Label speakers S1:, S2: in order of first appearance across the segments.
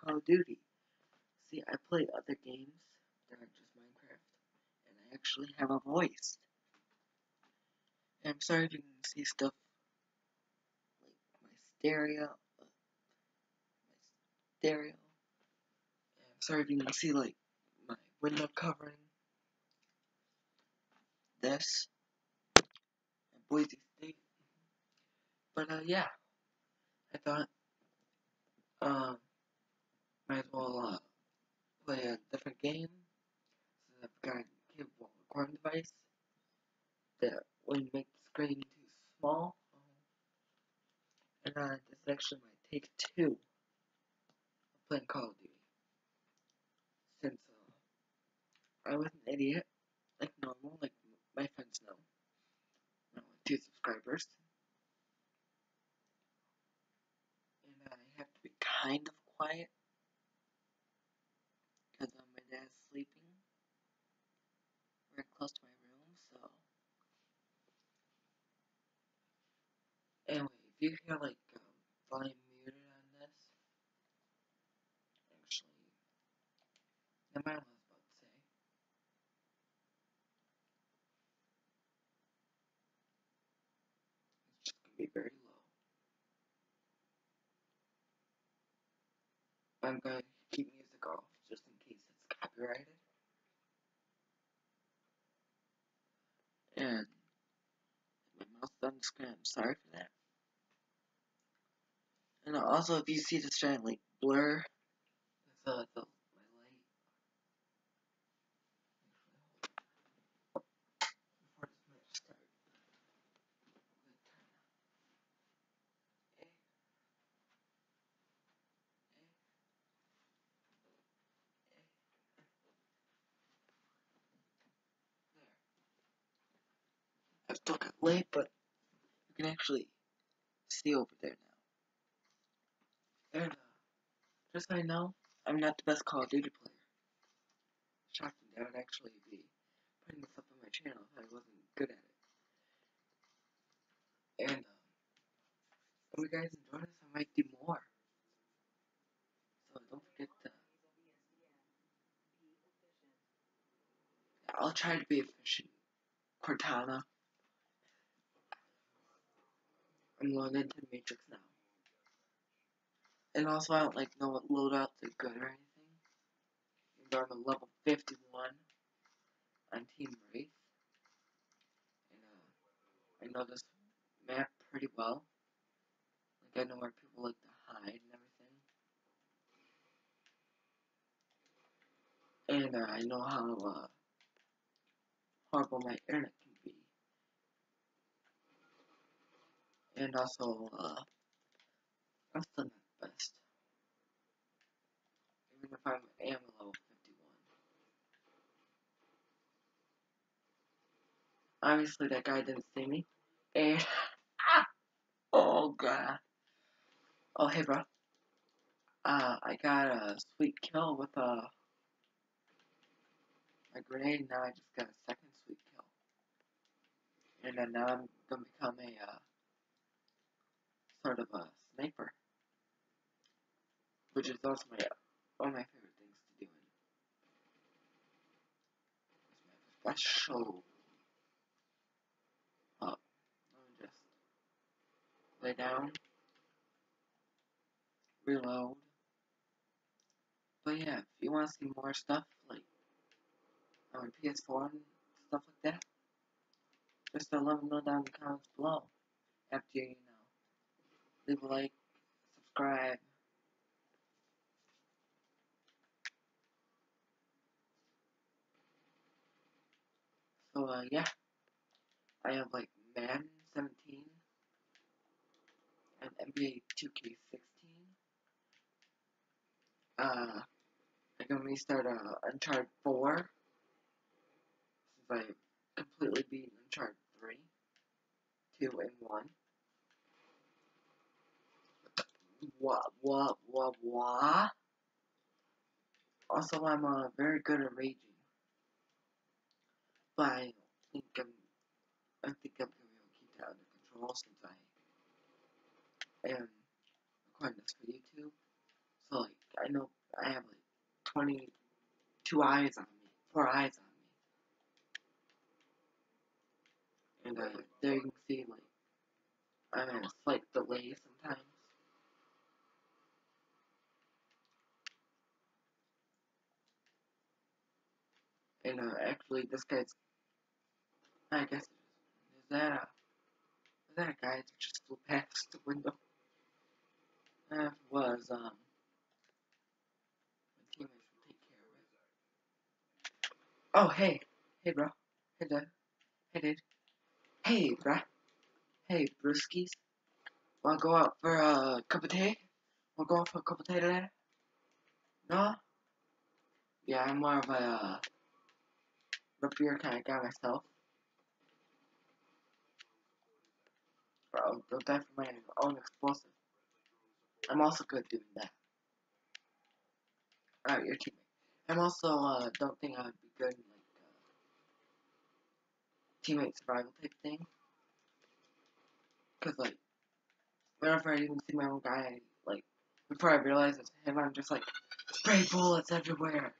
S1: Call of Duty. See, I play other games that aren't just Minecraft, and I actually have a voice. And I'm sorry if you can see stuff like my stereo. And I'm sorry if you can see like my window covering this in Boise State. But yeah, I thought might as well play a different game. So I've got a capable recording device that wouldn't make the screen too small. And this is actually my take 2 of playing Call of Duty. Since I was an idiot, like normal, like my friends know. I'm only 2 subscribers. And I have to be kind of quiet because my dad's sleeping very close to my room, so. Anyway, if you hear like volume muted on this, actually, never mind what I was about to say. It's just gonna be very low. I'm gonna keep music off just in case it's copyrighted. And my mouse on the screen, I'm sorry for that. And also, if you see this giant like blur, that's my light. Before this match starts, I've still got light, but you can actually see over there now. And just so I know, I'm not the best Call of Duty player. Shocking, that would actually be putting this up on my channel if I wasn't good at it. And if you guys enjoy this, I might do more. So don't forget to. I'll try to be efficient. Cortana. I'm going into the Matrix now. And also, I don't like know what loadouts are good or anything. I'm on level 51 on Team Wraith. And I know this map pretty well. Like, I know where people like to hide and everything. And I know how horrible my internet can be. And also, I'm still not the best. Even if I am a level 51. Obviously, that guy didn't see me. And, oh god. Oh, hey, bro. I got a sweet kill with a grenade. Now I just got a second sweet kill. And then now I'm gonna become a, sort of a sniper. Which is also one of my favorite things to do in my special. Let me just lay down, reload. But yeah, if you want to see more stuff like on PS4 and stuff like that, just let me know down in the comments below. After you leave a like, subscribe. So yeah, I have like Madden 17 and NBA 2K16. I'm gonna restart Uncharted 4 since I completely beat Uncharted 3, 2, and 1. What? Also, I'm very good at raging, but I think I'm gonna be able to keep that under control since I am recording this for YouTube. So like, I know I have like 22 eyes on me, 4 eyes on me, and there you can see like I'm in a slight delay sometimes. And actually, this guy's, I guess, is that a guy that just flew past the window? That was, my teammates will take care of it. Oh, hey, bro. Hey, dude. Hey, bro. Hey, brewskis. Wanna go out for a cup of tea? Wanna go out for a cup of tea today? No? Yeah, I'm more of a root beer kind of guy myself. Bro, don't die for my own explosive. I'm also good doing that. Alright, your teammate. I'm also, don't think I would be good in, like, teammate survival type thing. Cause, like, whenever I even see my own guy, like, before I realize it's him, I'm just like, spray bullets everywhere.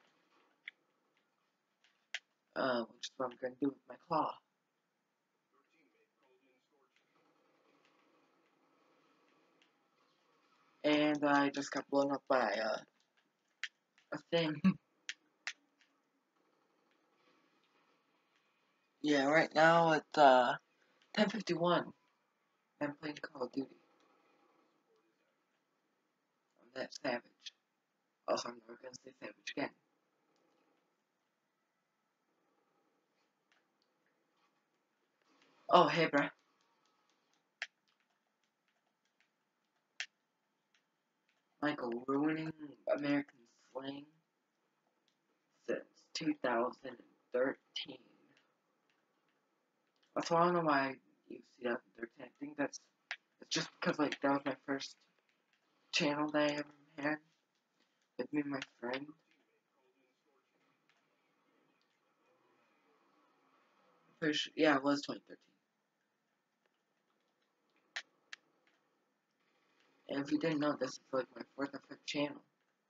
S1: Which is what I'm gonna do with my claw. And I just got blown up by, a thing. Yeah, right now it's, 10:51. I'm playing Call of Duty. I'm that savage. Also, I'm never gonna say savage again. Oh, hey, bruh. Michael, ruining American slang since 2013. That's why I don't know why you see 2013. I think it's just because, like, that was my first channel that I ever had with me and my friend. Pretty sure, yeah, it was 2013. And if you didn't know, this is like my 4th or 5th channel.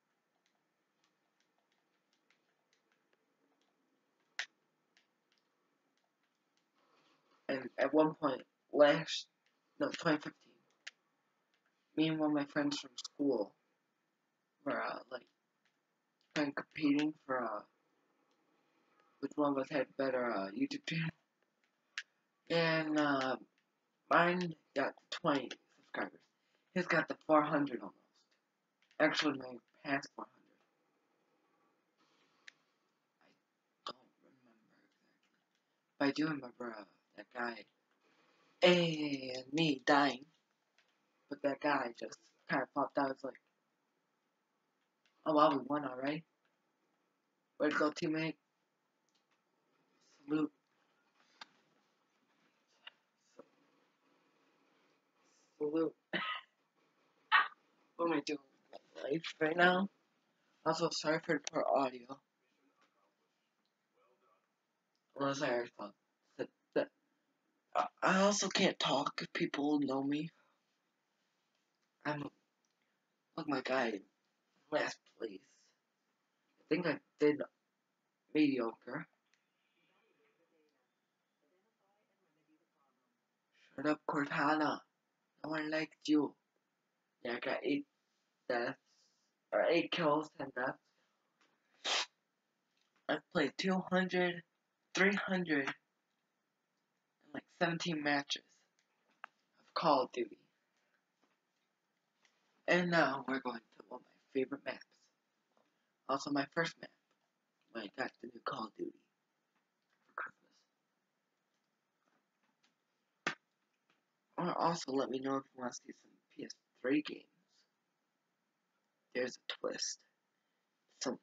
S1: And at one point, 2015, me and one of my friends from school were, like, kind of competing for, which one of us had better, YouTube channel. And, mine got 20 subscribers. His got the 400 almost. Actually, my past 400. I don't remember exactly. But I do remember, that guy, and me dying. But that guy just kind of popped out. It's like, oh wow, we won alright. Way to go, teammate. Salute. Salute. What am I doing with my life right now? Also, sorry for the poor audio. Unless I already thought that. I also can't talk if people know me. I'm look my guy last place. I think I did mediocre. Shut up, Cortana. No one liked you. Yeah, I got 8 deaths. Or 8 kills, 10 deaths. I've played 200, 300, and like 17 matches of Call of Duty. And now we're going to one of my favorite maps. Also my first map when I got the new Call of Duty for Christmas. Or also let me know if you want to see some PS3 games. There's a twist. Some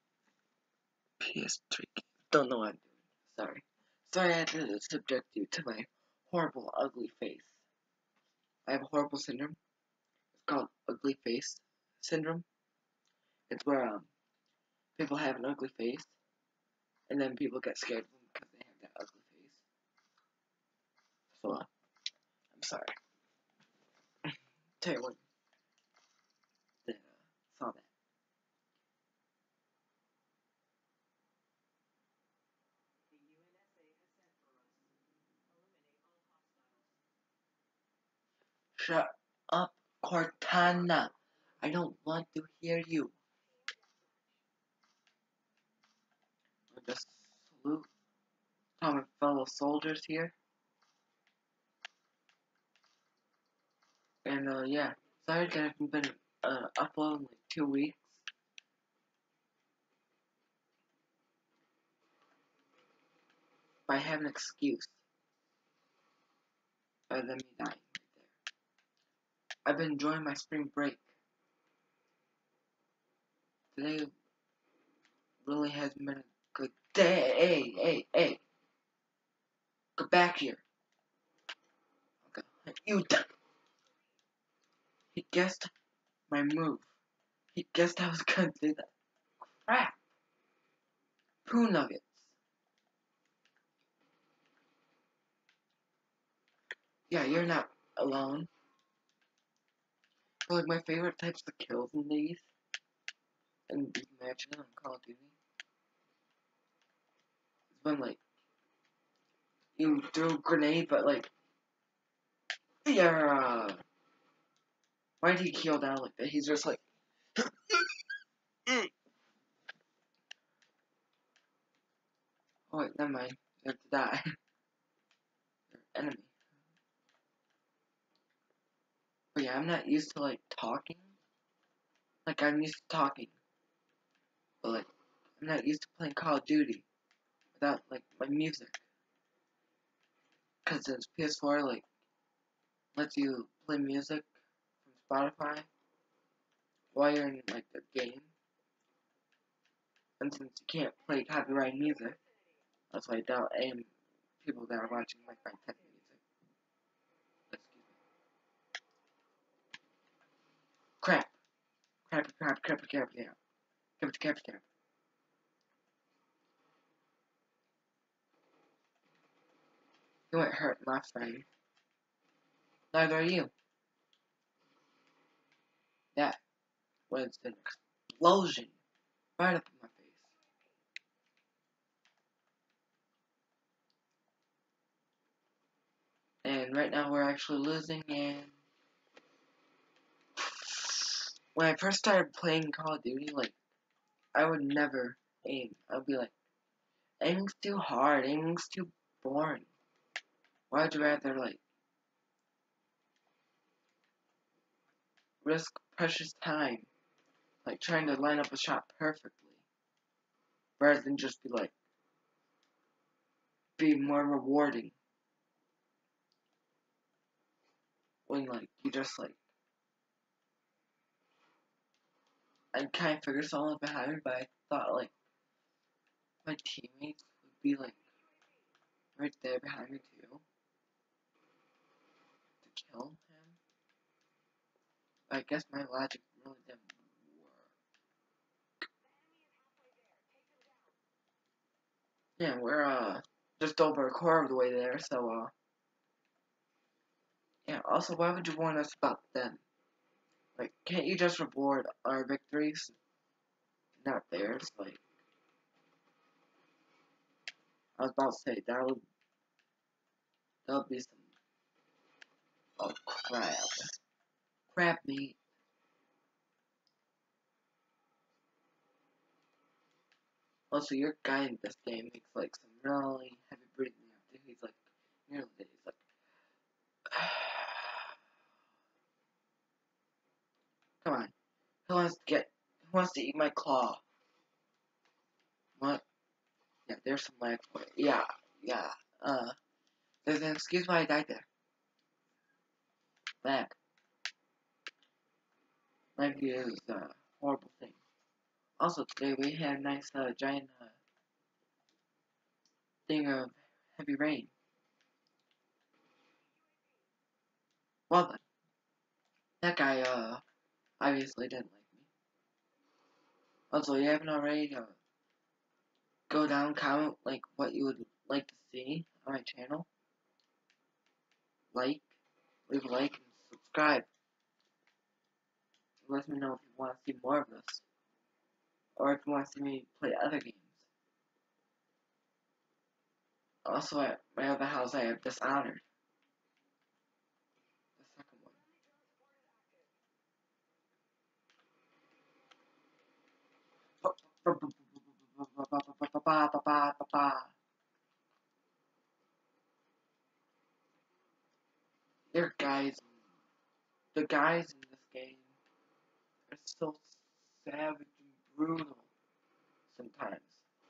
S1: PS3 games. Don't know what I'm doing. Sorry. Sorry I had to subject you to my horrible, ugly face. I have a horrible syndrome. It's called ugly face syndrome. It's where people have an ugly face, and then people get scared of them because they have that ugly face. So, I'm sorry. Tell you what, that saw that. Shut up, Cortana. I don't want to hear you. I just salute my fellow soldiers here. And yeah, sorry that I haven't been uploading like 2 weeks. But I have an excuse other than me dying right there. I've been enjoying my spring break. Today really hasn't been a good day. Hey. Go back here. Okay. You He guessed my move. He guessed I was gonna do that. Crap. Poo nuggets. Yeah, you're not alone. Like my favorite types of kills in these matches on Call of Duty is when like you throw a grenade, but like yeah. Why did he kill down like that? He's just like oh wait, never mind. You have to die. Enemy. But yeah, I'm not used to like talking. Like I'm used to talking. But like I'm not used to playing Call of Duty without like my music. Cause it's PS4 like lets you play music from Spotify while you're in like the game. And since you can't play copyright music, that's why I doubt any people that are watching like my tech music. Excuse me. Crap. Crap. You won't hurt my friend. Neither are you. That was an explosion right up in my face. And right now we're actually losing, and when I first started playing Call of Duty, like, I would never aim. I'd be like, aiming's too hard, aiming's too boring. Why would you rather, like, risk precious time, like, trying to line up a shot perfectly, rather than just be, like, be more rewarding when, like, you just, like, I kind of figured someone behind me, but I thought, like, my teammates would be, like, right there behind me, too, to kill him. I guess my logic really didn't work. Yeah, we're, just over a quarter of the way there, so, yeah, also, why would you warn us about them? Like, can't you just reward our victories, not theirs? Like, I was about to say, that would be some, oh, crap. Crap meat. Also, your guy in this game makes, like, some really heavy breathing after he's, like, nearly dead. He's like, come on. Who wants to eat my claw? What? Yeah, there's some lag for it. Yeah. There's an excuse why I died there. Lag. Lag is a horrible thing. Also, today we had a nice, giant, thing of heavy rain. Well then, that guy, obviously didn't like me. Also, you haven't already, go down, comment, like, what you would like to see on my channel. Leave a like, and subscribe. Let me know if you want to see more of this. Or if you want to see me play other games. Also, at my other house, I have Dishonored. The second one. There guys, the guys in this game are so savage and brutal sometimes.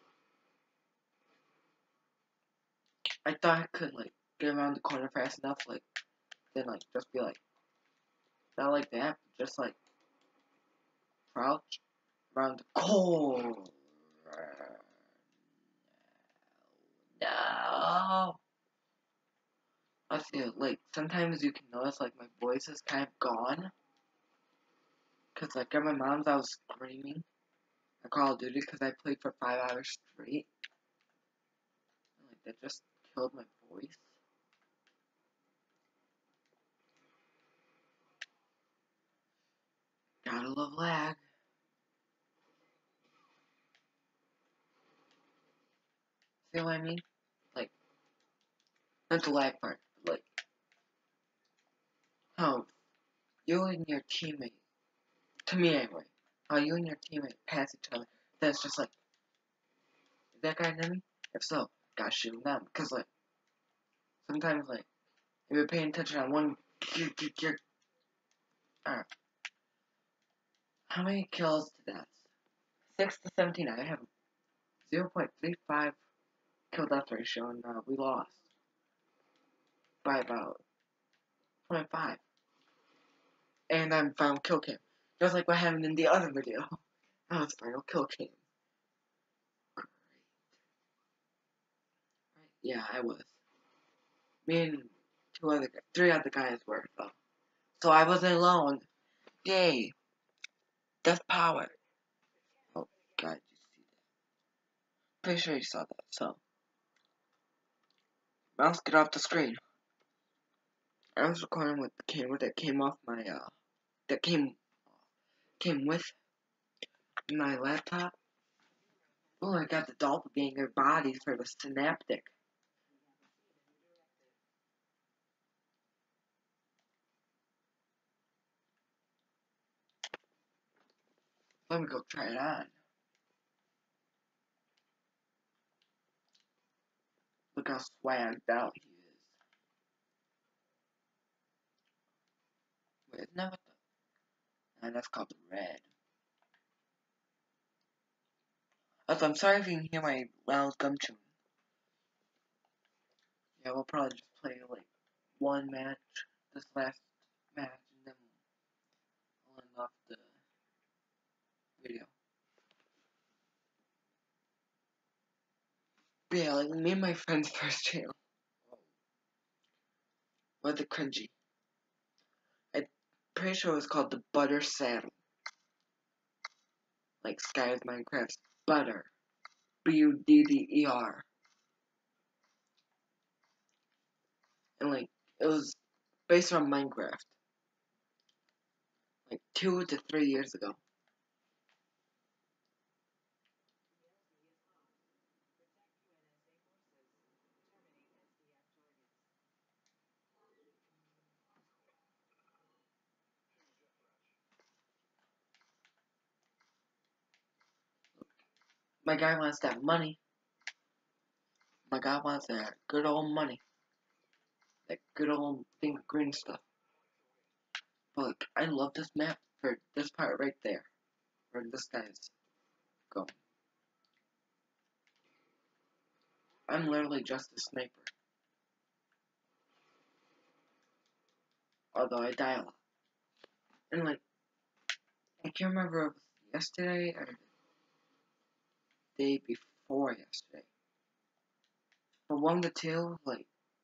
S1: I thought I could like get around the corner fast enough, like then like just be like not like that, just like crouch around the corner. No. I feel like sometimes you can notice like my voice is kind of gone. Cause like at my mom's I was screaming at Call of Duty because I played for 5 hours straight. And, like that just killed my voice. Gotta love lag. See what I mean? Like, not the lag part, but like how you and your teammate, to me anyway, how you and your teammate pass each other. That's just like, is that guy an enemy? If so, gotta shoot them. Cause like, sometimes like, if you're paying attention on one, alright. How many kills to deaths? 6 to 17. I have 0.35 kill death ratio, and we lost by about 0.5. And I'm final kill cam, just like what happened in the other video. That was final kill cam. Great. Right? Yeah, I was. Me and three other guys were though. So I wasn't alone. Yay! Death power. Oh God, you see that? Pretty sure you saw that. So, mouse, get off the screen. I was recording with the camera that came off my that came with my laptop. Oh, I got the doppelganger body for the synaptic. Let me go try it on. Look how swagged out he is. Wait, no, what the? And that's called red. Also, I'm sorry if you can hear my loud gum chewing. Yeah, we'll probably just play like one match, this last match, and then we'll end off the video. But yeah, like me and my friend's first channel. Was the cringy. I'm pretty sure it was called the Butter Saddle. Like Sky with Minecraft's Butter. Budder. And like, it was based on Minecraft. Like 2 to 3 years ago. My guy wants that money. My guy wants that good old money. That good old thing of green stuff. But like, I love this map for this part right there. Where this guy's going. I'm literally just a sniper. Although I die a lot. And like, I can't remember if it was yesterday or the day before yesterday. But 1 to 2, like,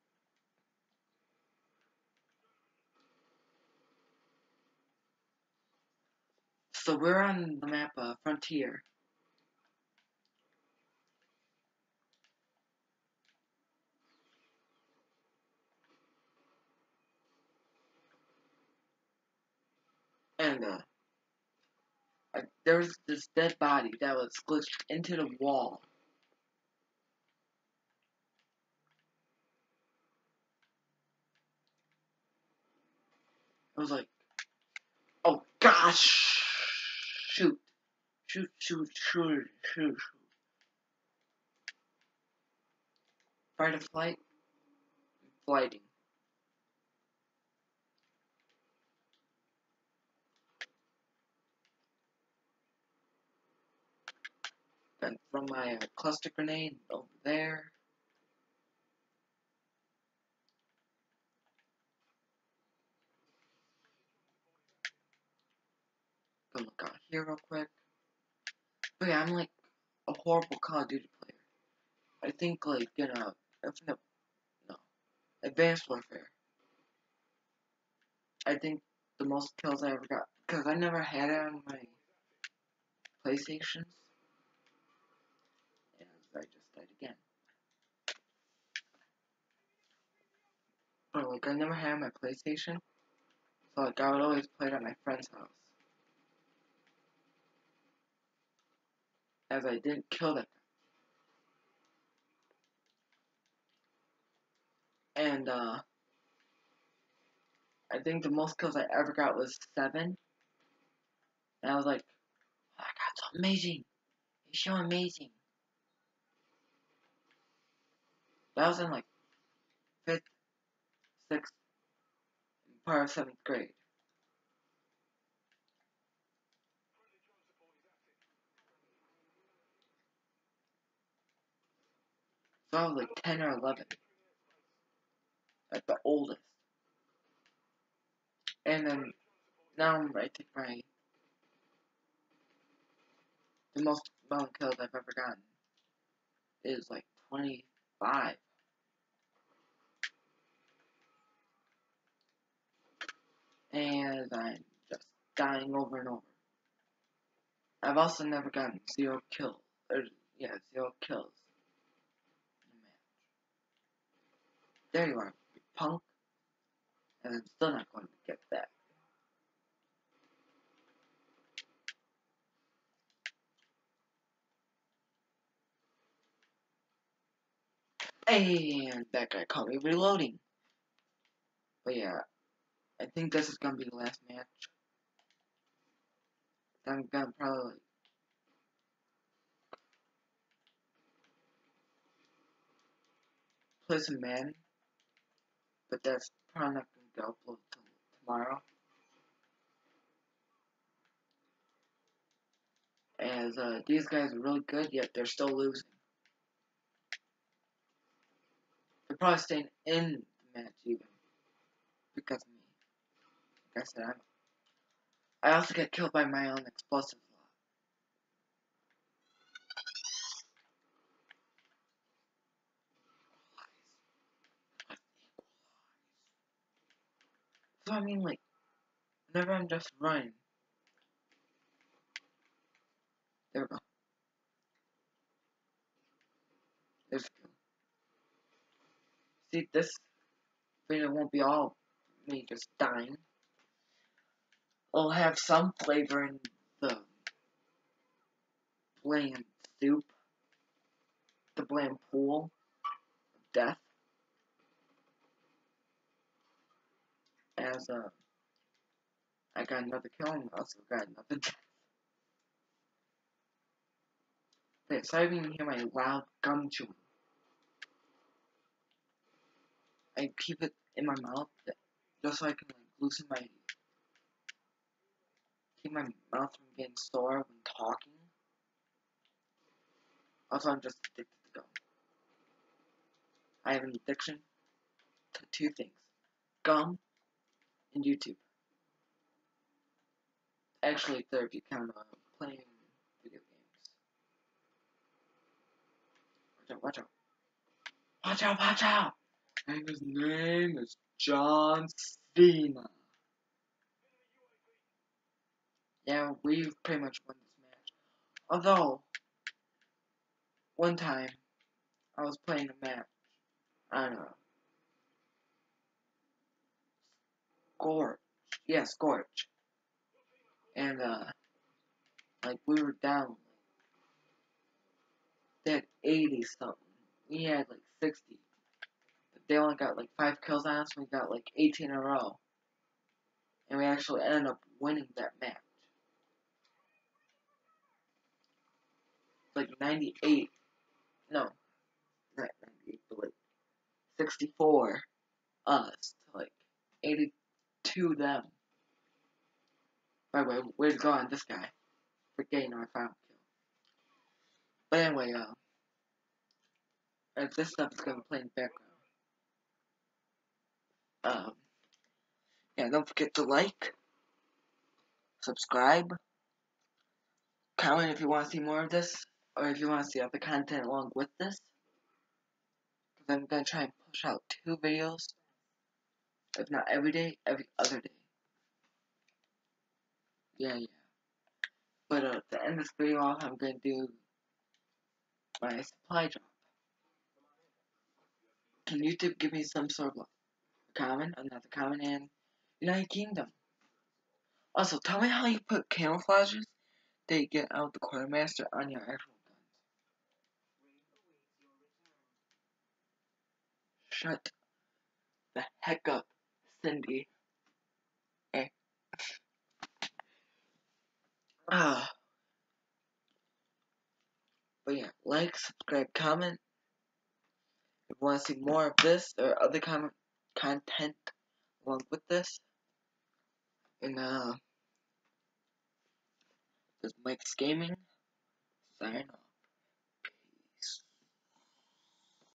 S1: so we're on the map Frontier. And there was this dead body that was glitched into the wall. It was like, oh gosh, shoot, Shoot, shoot, shoot, shoot, shoot. Fight or flight? Flighting. Then from my cluster grenade over there. Go look out here real quick. But yeah, I'm like a horrible Call of Duty player. I think like in Advanced Warfare. I think the most kills I ever got, because I never had it on my PlayStations. And I just died again. But like I never had it on my PlayStation. So like I would always play it at my friend's house. As I didn't kill that guy. And I think the most kills I ever got was 7. And I was like, oh my god, so amazing. He's so amazing. That was in like 5th, 6th, part of 7th grade. So I was like 10 or 11. At the oldest. And then now I think the most amount of kills I've ever gotten is like 25. And I'm just dying over and over. I've also never gotten 0 kills. 0 kills in a match. There you are, you punk. And I'm still not going to get that. And that guy caught me reloading. But yeah, I think this is gonna be the last match. I'm gonna probably play some Madden, but that's probably not gonna get uploaded till tomorrow. As these guys are really good, yet they're still losing. They're probably staying in the match even because of me. Like I said, I also get killed by my own explosives a lot. So I mean, like, whenever I'm just running, there we go. There's a kill. See, this video won't be all me just dying. It'll have some flavor in the bland soup, the bland pool of death. As I got another kill and also got another death. Okay, so I didn't hear my loud gum chewing. I keep it in my mouth just so I can like loosen my, keep my mouth from getting sore when talking. Also, I'm just addicted to gum. I have an addiction to 2 things: gum and YouTube. Actually, third if you count playing video games. Watch out! Watch out! Watch out! Watch out! And his name is John Cena. Yeah, we've pretty much won this match. Although, one time, I was playing a match. I don't know. Scorch. Yeah, Scorch. And, like, we were down. They had 80 something. We had, like, 60. But they only got, like, 5 kills on us. We got, like, 18 in a row. And we actually ended up winning that match. like 98, no, not 98, but like 64 us to like 82 them. By the way, way to go on this guy for getting our final kill. But anyway, this stuff is gonna play in the background. Yeah, don't forget to like, subscribe, comment if you want to see more of this, or if you want to see other content along with this. Because I'm gonna try and push out 2 videos, if not every day, every other day. Yeah. But to end this video off, I'm gonna do my supply drop. Can YouTube give me some sort of common, another common, and United Kingdom? Also, tell me how you put camouflages that get out the quartermaster on your actual guns. Shut the heck up, Cindy. Eh. But yeah, like, subscribe, comment. If you want to see more of this or other content along with this. And this is Mike's Gaming, signing off.